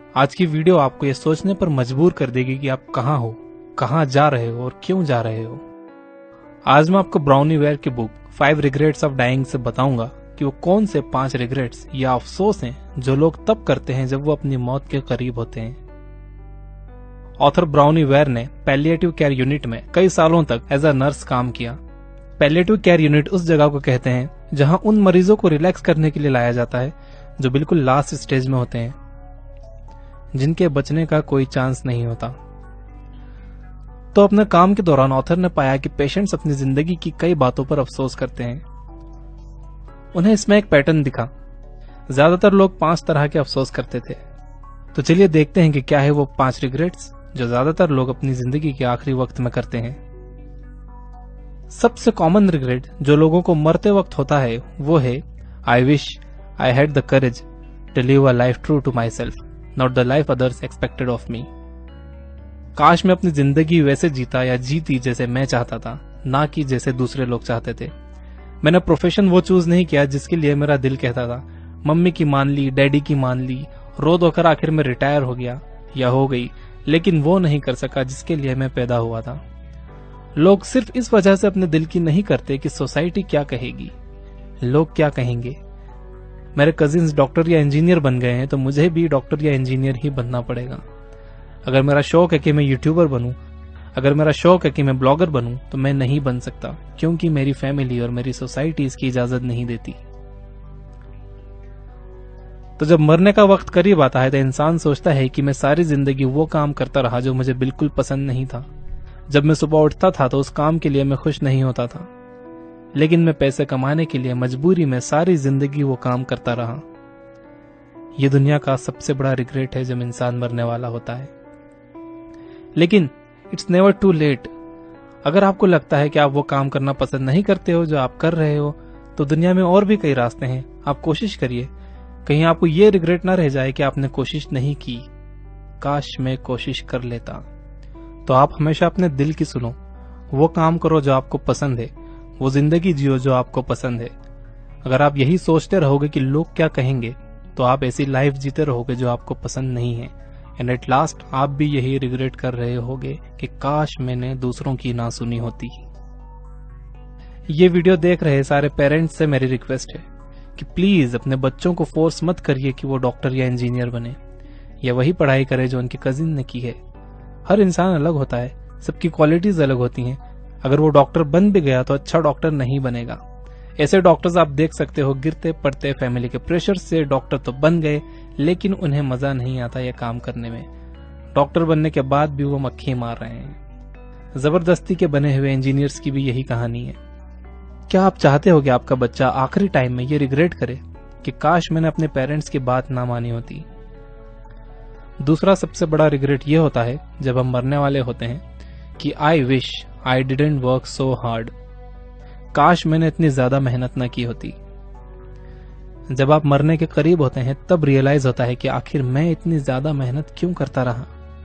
आज की वीडियो आपको ये सोचने पर मजबूर कर देगी कि आप कहाँ हो, कहाँ जा रहे हो और क्यों जा रहे हो। आज मैं आपको ब्राउनी वेयर की बुक 5 रिग्रेट्स ऑफ डाइंग से बताऊंगा कि वो कौन से 5 रिग्रेट्स या अफसोस हैं जो लोग तब करते हैं जब वो अपनी मौत के करीब होते हैं। ऑथर ब्राउनी वेयर ने पैलिएटिव केयर यूनिट में कई सालों तक एज अ नर्स काम किया। पैलिएटिव केयर यूनिट उस जगह को कहते हैं जहां उन मरीजों को रिलैक्स करने के लिए लाया जाता है जो बिल्कुल लास्ट स्टेज में होते हैं, जिनके बचने का कोई चांस नहीं होता। तो अपने काम के दौरान ऑथर ने पाया कि पेशेंट्स अपनी जिंदगी की कई बातों पर अफसोस करते हैं। उन्हें इसमें एक पैटर्न दिखा। ज्यादातर लोग 5 तरह के अफसोस करते थे। तो चलिए देखते हैं कि क्या है वो 5 रिग्रेट्स जो ज्यादातर लोग अपनी जिंदगी के आखिरी वक्त में करते हैं। सबसे कॉमन रिग्रेट जो लोगों को मरते वक्त होता है वो है I wish I had the courage to live a life true to myself, not the life others expected of me. काश मैं अपनी जिंदगी वैसे जीता या जीती जैसे मैं चाहता था, ना कि जैसे दूसरे लोग चाहते थे। मैंने प्रोफेशन वो चूज नहीं किया जिसके लिए मेरा दिल कहता था। मम्मी की मान ली, डैडी की मान ली, रो धोकर आखिर में रिटायर हो गया या हो गई, लेकिन वो नहीं कर सका जिसके लिए मैं पैदा हुआ था। लोग सिर्फ इस वजह से अपने दिल की नहीं करते कि सोसाइटी क्या कहेगी, लोग क्या कहेंगे। मेरे कजिन्स डॉक्टर या इंजीनियर बन गए हैं तो मुझे भी डॉक्टर या इंजीनियर ही बनना पड़ेगा। अगर मेरा शौक है कि मैं यूट्यूबर बनूं, अगर मेरा शौक है कि मैं ब्लॉगर बनूं, तो मैं नहीं बन सकता क्योंकि मेरी फैमिली और मेरी सोसाइटी इसकी इजाजत नहीं देती। तो जब मरने का वक्त करीब आता है तो इंसान सोचता है कि मैं सारी जिंदगी वो काम करता रहा जो मुझे बिल्कुल पसंद नहीं था। जब मैं सुबह उठता था तो उस काम के लिए मैं खुश नहीं होता था, लेकिन मैं पैसे कमाने के लिए मजबूरी में सारी जिंदगी वो काम करता रहा। यह दुनिया का सबसे बड़ा रिग्रेट है जब इंसान मरने वाला होता है। लेकिन इट्स नेवर टू लेट। अगर आपको लगता है कि आप वो काम करना पसंद नहीं करते हो जो आप कर रहे हो, तो दुनिया में और भी कई रास्ते हैं। आप कोशिश करिए। कहीं आपको ये रिग्रेट ना रह जाए कि आपने कोशिश नहीं की, काश मैं कोशिश कर लेता। तो आप हमेशा अपने दिल की सुनो, वो काम करो जो आपको पसंद है, वो जिंदगी जियो जो आपको पसंद है। अगर आप यही सोचते रहोगे कि लोग क्या कहेंगे, तो आप ऐसी लाइफ जीते रहोगे जो आपको पसंद नहीं है। एंड एट लास्ट आप भी यही रिग्रेट कर रहे होगे कि काश मैंने दूसरों की ना सुनी होती। ये वीडियो देख रहे सारे पेरेंट्स से मेरी रिक्वेस्ट है कि प्लीज अपने बच्चों को फोर्स मत करिए कि वो डॉक्टर या इंजीनियर बने या वही पढ़ाई करे जो उनके कजिन ने की है। हर इंसान अलग होता है, सबकी क्वालिटीज अलग होती हैं। अगर वो डॉक्टर बन भी गया तो अच्छा डॉक्टर नहीं बनेगा। ऐसे डॉक्टर्स आप देख सकते हो, गिरते पड़ते फैमिली के प्रेशर से डॉक्टर तो बन गए, लेकिन उन्हें मजा नहीं आता यह काम करने में। डॉक्टर बनने के बाद भी वो मक्खी मार रहे हैं। जबरदस्ती के बने हुए इंजीनियर्स की भी यही कहानी है। क्या आप चाहते हो कि आपका बच्चा आखिरी टाइम में ये रिग्रेट करे कि काश मैंने अपने पेरेंट्स की बात ना मानी होती? दूसरा सबसे बड़ा रिग्रेट ये होता है जब हम मरने वाले होते हैं कि I wish I didn't work so hard. काश मैंने इतनी ज्यादा मेहनत न की होती। जब आप मरने के करीब होते हैं तब रियलाइज होता है कि आखिर मैं इतनी ज्यादा मेहनत क्यों करता रहा।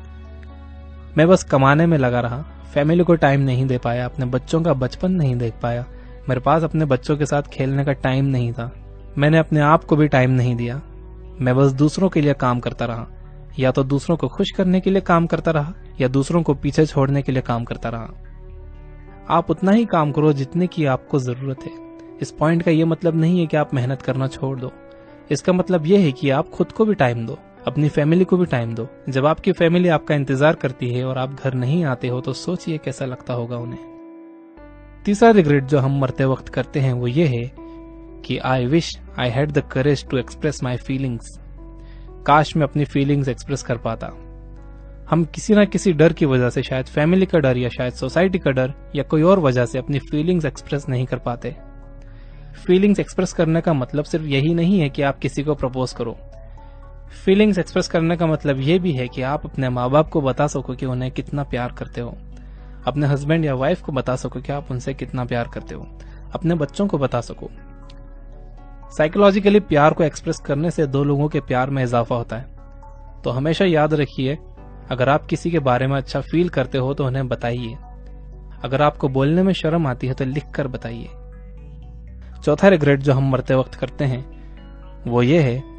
मैं बस कमाने में लगा रहा, फैमिली को टाइम नहीं दे पाया, अपने बच्चों का बचपन नहीं देख पाया। मेरे पास अपने बच्चों के साथ खेलने का टाइम नहीं था। मैंने अपने आप को भी टाइम नहीं दिया। मैं बस दूसरों के लिए काम करता रहा, या तो दूसरों को खुश करने के लिए काम करता रहा या दूसरों को पीछे छोड़ने के लिए काम करता रहा। आप उतना ही काम करो जितने की आपको जरूरत है। इस पॉइंट का यह मतलब नहीं है कि आप मेहनत करना छोड़ दो। इसका मतलब यह है कि आप खुद को भी टाइम दो, अपनी फैमिली को भी टाइम दो। जब आपकी फैमिली आपका इंतजार करती है और आप घर नहीं आते हो तो सोचिए कैसा लगता होगा उन्हें। तीसरा रिग्रेट जो हम मरते वक्त करते हैं वो ये है कि I wish I had the courage to express my feelings. काश मैं अपनी फीलिंग्स एक्सप्रेस कर पाता। हम किसी ना किसी डर की वजह से, शायद फैमिली का डर या शायद सोसाइटी का डर या कोई और वजह से अपनी फीलिंग्स एक्सप्रेस नहीं कर पाते। फीलिंग्स एक्सप्रेस करने का मतलब सिर्फ यही नहीं है कि आप किसी को प्रपोज करो। फीलिंग्स एक्सप्रेस करने का मतलब यह भी है कि आप अपने माँ बाप को बता सको कि उन्हें कितना प्यार करते हो, अपने हस्बैंड या वाइफ को बता सको कि आप उनसे कितना प्यार करते हो, अपने बच्चों को बता सको। साइकोलॉजिकली प्यार को एक्सप्रेस करने से 2 लोगों के प्यार में इजाफा होता है। तो हमेशा याद रखिए, अगर आप किसी के बारे में अच्छा फील करते हो तो उन्हें बताइए। अगर आपको बोलने में शर्म आती है तो लिख कर बताइए। चौथा रिग्रेट जो हम मरते वक्त करते हैं वो ये है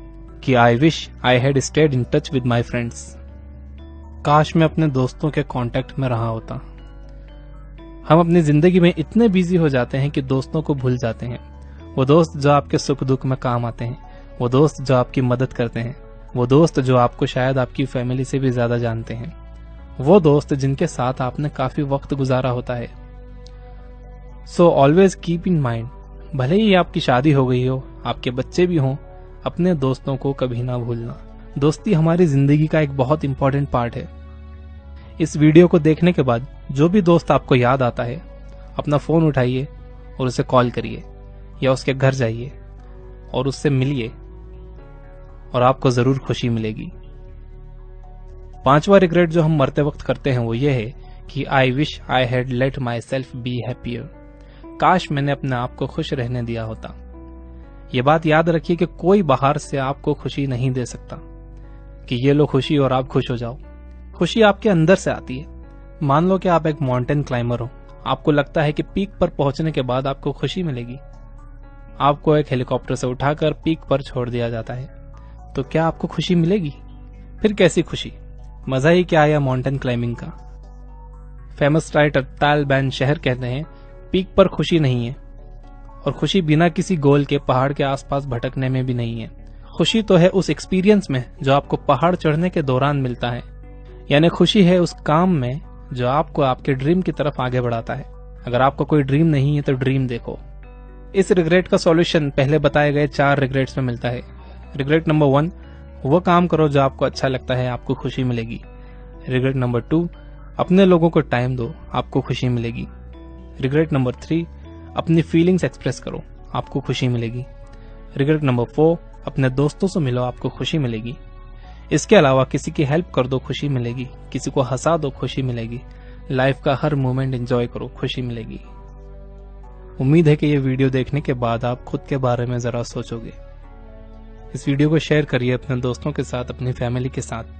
कि I wish I had stayed in touch with my friends. काश मैं अपने दोस्तों के कांटेक्ट में रहा होता। हम अपनी जिंदगी में इतने बिजी हो जाते हैं कि दोस्तों को भूल जाते हैं। वो दोस्त जो आपके सुख दुख में काम आते हैं, वो दोस्त जो आपकी मदद करते हैं, वो दोस्त जो आपको शायद आपकी फैमिली से भी ज्यादा जानते हैं, वो दोस्त जिनके साथ आपने काफी वक्त गुजारा होता है। So always keep in mind, भले ही आपकी शादी हो गई हो, आपके बच्चे भी हों, अपने दोस्तों को कभी ना भूलना। दोस्ती हमारी जिंदगी का एक बहुत इंपॉर्टेंट पार्ट है। इस वीडियो को देखने के बाद जो भी दोस्त आपको याद आता है, अपना फोन उठाइए और उसे कॉल करिए या उसके घर जाइए और उससे मिलिए और आपको जरूर खुशी मिलेगी। 5वां रिग्रेट जो हम मरते वक्त करते हैं वो ये है कि I wish I had let myself be happier. काश मैंने अपने आप को खुश रहने दिया होता। ये बात याद रखिए कि कोई बाहर से आपको खुशी नहीं दे सकता कि ये लो खुशी और आप खुश हो जाओ। खुशी आपके अंदर से आती है। मान लो कि आप एक माउंटेन क्लाइंबर हो, आपको लगता है कि पीक पर पहुंचने के बाद आपको खुशी मिलेगी। आपको एक हेलीकॉप्टर से उठाकर पीक पर छोड़ दिया जाता है, तो क्या आपको खुशी मिलेगी? फिर कैसी खुशी? मजा ही क्या आया माउंटेन क्लाइंबिंग का। Famous writer Tal Ben Shahar कहते हैं, पीक पर खुशी नहीं है और खुशी बिना किसी गोल के पहाड़ के आसपास भटकने में भी नहीं है। खुशी तो है उस एक्सपीरियंस में जो आपको पहाड़ चढ़ने के दौरान मिलता है। यानी खुशी है उस काम में जो आपको आपके ड्रीम की तरफ आगे बढ़ाता है। अगर आपको कोई ड्रीम नहीं है तो ड्रीम देखो। इस रिग्रेट का सॉल्यूशन पहले बताए गए 4 रिग्रेट्स में मिलता है। रिग्रेट नंबर 1, वो काम करो जो आपको अच्छा लगता है, आपको खुशी मिलेगी। रिग्रेट नंबर 2, अपने लोगों को टाइम दो, आपको खुशी मिलेगी। रिग्रेट नंबर 3, अपनी फीलिंग्स एक्सप्रेस करो, आपको खुशी मिलेगी। रिग्रेट नंबर 4, अपने दोस्तों से मिलो, आपको खुशी मिलेगी। इसके अलावा किसी की हेल्प कर दो, खुशी मिलेगी। किसी को हंसा दो, खुशी मिलेगी। लाइफ का हर मोमेंट एंजॉय करो, खुशी मिलेगी। उम्मीद है कि ये वीडियो देखने के बाद आप खुद के बारे में जरा सोचोगे। इस वीडियो को शेयर करिए अपने दोस्तों के साथ, अपनी फैमिली के साथ।